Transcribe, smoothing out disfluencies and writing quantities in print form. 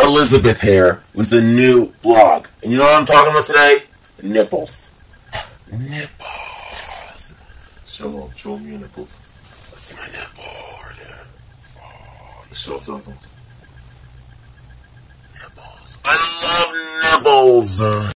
Elizabeth here with a new vlog. And you know what I'm talking about today? Nipples. Nipples. Show me your nipples. That's my nipple right there. Oh, show something. Nipples. I love nipples.